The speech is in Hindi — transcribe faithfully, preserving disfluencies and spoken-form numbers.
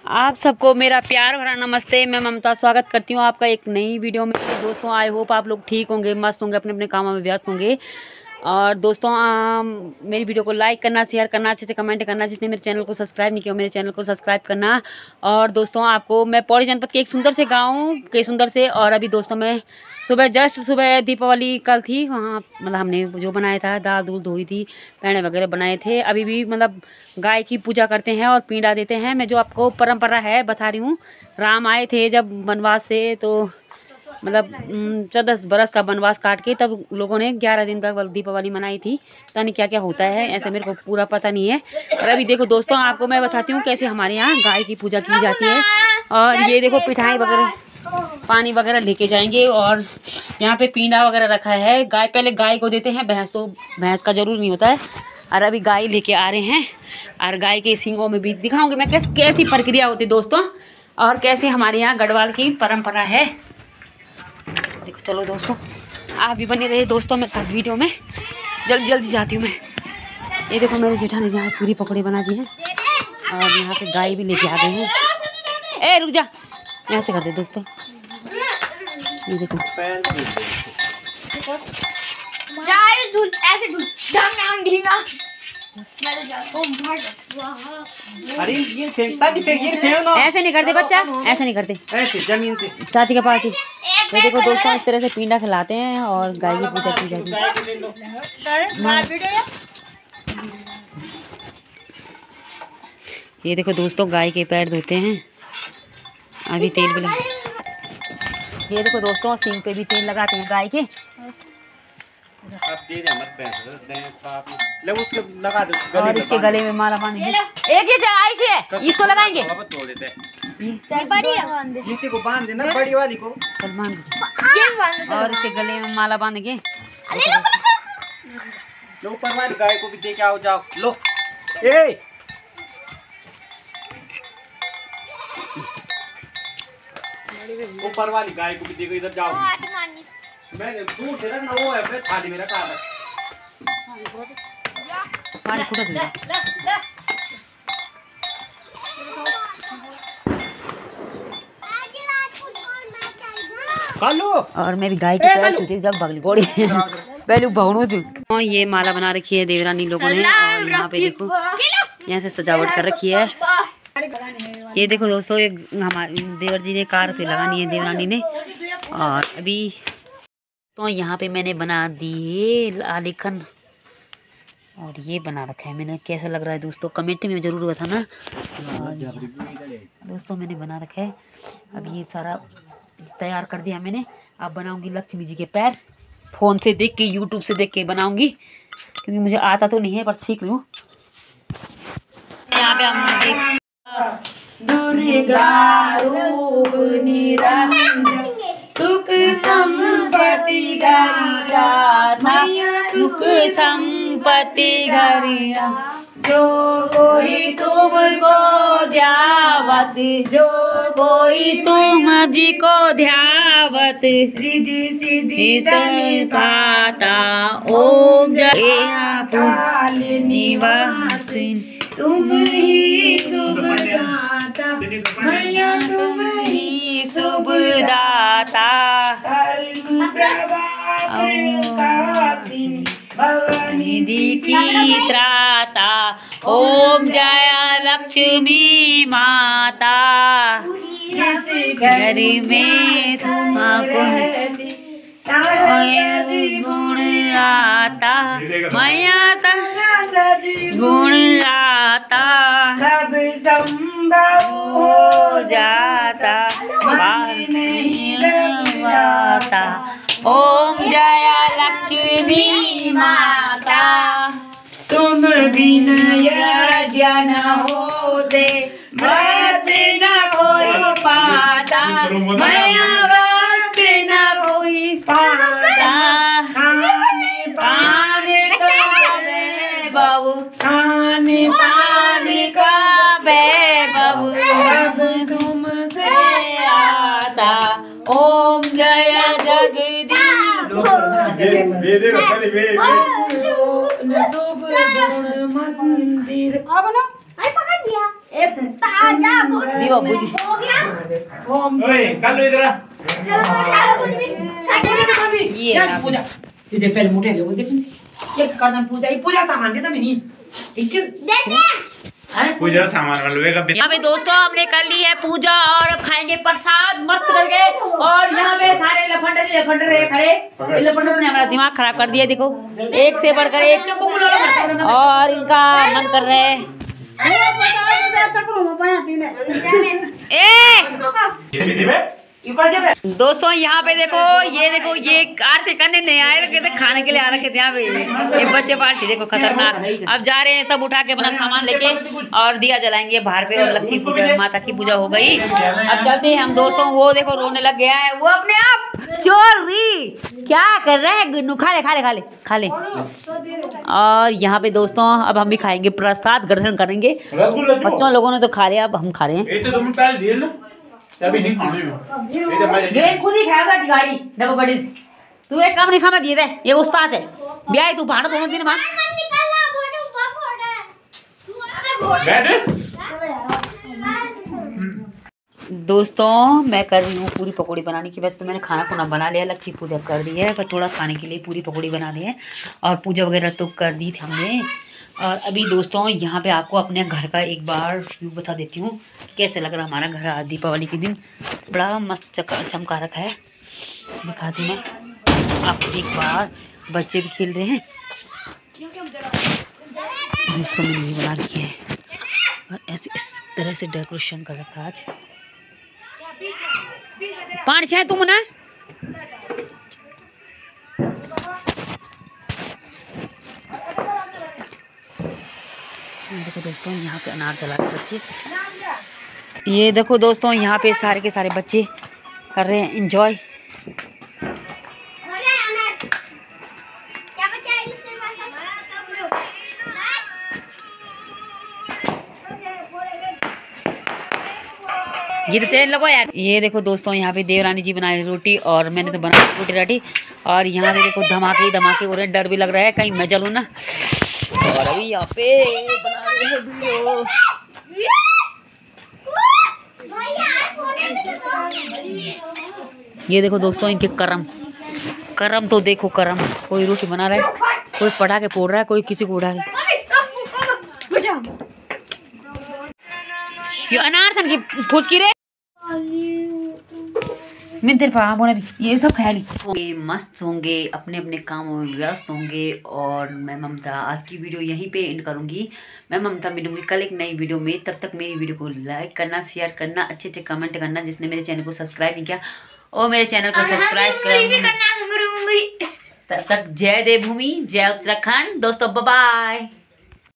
आप सबको मेरा प्यार भरा नमस्ते। मैं ममता स्वागत करती हूँ आपका एक नई वीडियो में। दोस्तों आई होप आप लोग ठीक होंगे, मस्त होंगे, अपने अपने कामों में व्यस्त होंगे। और दोस्तों आ, मेरी वीडियो को लाइक करना, शेयर करना, अच्छे से कमेंट करना। जिसने मेरे चैनल को सब्सक्राइब नहीं किया मेरे चैनल को सब्सक्राइब करना। और दोस्तों आपको मैं पौड़ी जनपद के एक सुंदर से गाँव के सुंदर से और अभी दोस्तों मैं सुबह जस्ट सुबह दीपावली कल थी, वहाँ मतलब हमने जो बनाया था दाल दूल धोई थी, पैने वगैरह बनाए थे। अभी भी मतलब गाय की पूजा करते हैं और पीड़ा देते हैं। मैं जो आपको परंपरा है बता रही हूँ। राम आए थे जब वनवास से, तो मतलब चौदह बरस का वनवास काट के तब लोगों ने ग्यारह दिन का दीपावली मनाई थी। पता नहीं क्या क्या होता है, ऐसे मेरे को पूरा पता नहीं है। और अभी देखो दोस्तों आपको मैं बताती हूँ कैसे हमारे यहाँ गाय की पूजा की जाती है। और ये देखो पिठाई वगैरह पानी वगैरह लेके जाएंगे और यहाँ पे पीना वगैरह रखा है। गाय पहले गाय को देते हैं, भैंस तो भैंस का जरूर नहीं होता है। और अभी गाय लेके आ रहे हैं और गाय के सींगों में भी दिखाऊंगी मैं कैसे कैसी प्रक्रिया होती है दोस्तों, और कैसे हमारे यहाँ गढ़वाल की परंपरा है। देखो चलो दोस्तों आप भी बने रहे दोस्तों मेरे साथ वीडियो में। जल्दी जल्दी जाती हूँ मैं। ये देखो मेरे जेठानी जहाँ पूरी पकौड़े बना दिए हैं और यहाँ पे गाय भी लेके आ गए हैं। ए रुक जा, ऐसे कर दे दोस्तों। ये देखो ऐसे अरे ये फेंकता नहीं, फेंक ये फेंक ना। ऐसे नहीं करते बच्चा, ऐसे नहीं करते, ऐसे जमीन से चाची के पास ही। तो देखो दोस्तों इस तरह से पींडा खिलाते हैं और गाय की पूजा की जाती है। ये देखो दोस्तों गाय के पैर धोते हैं, अभी तेल भी लगा। ये देखो दोस्तों सींग पे भी तेल लगाते हैं गाय के। आप दे दे मत पैसे दे पाप ले उसके लगा दो गले और इसके गले में माला बांधेंगे। एक ही आई से इसको लगाएंगे, तोड़ देते हैं। चल बड़ी बांध दे, इसी को बांध देना बड़ी वाली को। चल बांध दे और इसके गले में माला बांधेंगे। लो ऊपर वाली गाय को भी दे के आओ, जाओ लो। ए ऊपर वाली गाय को भी देखो, इधर जाओ। मैं दूर से रखना, वो है मैं थाली में रखा है। पानी खुद दे कालो। और मैं भी गाय के पैर छूती जब बगली गोड़ी पहले भगनू थी। ये माला बना रखी है देवरानी लोगों ने और यहाँ पे देखो यहाँ से सजावट कर रखी है। ये देखो दोस्तों एक हमारे देवर जी ने कार पे लगानी है देवरानी ने। और अभी तो यहाँ पे मैंने बना दी है आलेखन और ये बना रखा है मैंने। कैसा लग रहा है दोस्तों कमेंट में जरूर बताना। दोस्तों मैंने बना रखा है, अब ये सारा तैयार कर दिया मैंने। अब बनाऊंगी लक्ष्मी जी के पैर, फ़ोन से देख के यूट्यूब से देख के बनाऊंगी क्योंकि मुझे आता तो नहीं है पर सीख लूँ। यहाँ पे हम दुर्गा रूप निरंजन सुख संपत्ति गरिया सुख संपत्ति गरिया जो कोई तुमको ध्यावत जो कोई तुम जी को ध्यावत रिद्धि सिद्धि धन पाता। ओम जय काल निवासिन तुम ही शुभ दाता, मैया तुम ही शुभ दाता। कर्म प्रभाकाशिनी भवनिधि की त्राता। ओम जय लक्ष्मी माता घर में तुमको गुण आता, मैया गुण आता सब संभव हो जाता नहीं आता। ओम जय लक्ष्मी माता तुम बिन यज्ञ न होते व्रत न कोई पाता, मैया व्रत न कोई पाता। खाने पाने का वैभव खाने पाने का वैभव सब तुमसे आता। ओम जय जगदीश शुभ गुण मंदिर दीवा बुझ ओए कल इधर ये पूजा ये दे पहले मुठे ले वो देख एक करदन पूजा ये पूजा सामान दे तमे नहीं ठीक है देख पूजा सामान वाले का यहाँ पे दोस्तों हमने कर ली है पूजा और अब खाएंगे प्रसाद मस्त करके। और यहाँ पे सारे लफंडर लफंडर खड़े, लफंडर ने हमारा दिमाग खराब कर दिया। देखो एक से बढ़कर एक, और इनका मन कर रहा है ए दोस्तों यहाँ पे देखो, ये देखो ये आरती करने नहीं आए रखे थे, खाने के लिए आ रखे थे यहाँ पे ये बच्चे पार्टी। देखो खतरनाक। अब जा रहे हैं सब उठा के अपना सामान लेके और दिया जलाएंगे बाहर पे। और लक्ष्मी पूजा माता की पूजा हो गई। अब चलते हैं हम दोस्तों। वो देखो रोने लग गया है वो अपने आप। चोरी क्या कर रहे हैं? खा ले खा ले खा ले खा ले। और यहाँ पे दोस्तों अब हम भी खाएंगे प्रसाद ग्रहण करेंगे। बच्चों लोगों ने तो खा लिया, अब हम खा रहे हैं। अभी नहीं खाने में ये खुद ही खाएगा गाड़ी डबल बड़ी। तू एक काम नहीं समझ ये ये उस्ताद है ब्याह तू भाड़ दोनों दिन मां दोस्तों मैं कर रही हूँ पूरी पकौड़ी बनाने की। वैसे तो मैंने खाना खुना बना लिया, लक्ष्मी पूजा कर दी है, पर थोड़ा खाने के लिए पूरी पकौड़ी बना ली है। और पूजा वगैरह तो कर दी थी हमने। और अभी दोस्तों यहाँ पे आपको अपने घर का एक बार व्यू बता देती हूँ कैसे लग रहा हमारा घर आज दीपावली के दिन। बड़ा मस्त चमका रखा है, दिखाती मैं आपको एक बार। बच्चे भी खेल रहे हैं दोस्तों, मैंने ये बना रखी है और ऐसे इस तरह से डेकोरेशन कर रखा है आज। पाँच छः तुम ना देखो दोस्तों यहाँ पे अनार जला रहे बच्चे। ये देखो दोस्तों यहाँ पे सारे के सारे बच्चे कर रहे हैं एंजॉय। ये तेल लगो यार। ये देखो दोस्तों यहाँ पे देवरानी जी बना रही रोटी और मैंने तो बनाई रोटी राटी। और यहाँ पे देखो धमाके ही धमाके हो रहे हैं, डर भी लग रहा है कहीं मैं जलूँ ना। और अभी यहाँ पे बना रहे हैं वीडियो। ये देखो दोस्तों इनके करम करम तो देखो करम। कोई रोटी बना रहा है, कोई पटाखे फोड़ रहा है, कोई किसी को उड़ा के। ये अनार थन की फुसकी रे मिंतर पा बोला भी ये सब ख्याली होंगे, मस्त होंगे, अपने अपने कामों में व्यस्त होंगे। और मैं ममता आज की वीडियो यहीं पे एंड करूंगी। मैं ममता मिलूंगी कल एक नई वीडियो में। तब तक मेरी वीडियो को लाइक करना, शेयर करना, अच्छे अच्छे कमेंट करना। जिसने मेरे चैनल को सब्सक्राइब नहीं किया वो मेरे चैनल को सब्सक्राइब करना। तब तक जय देवभूमि, जय उत्तराखंड दोस्तों, बाय बाय।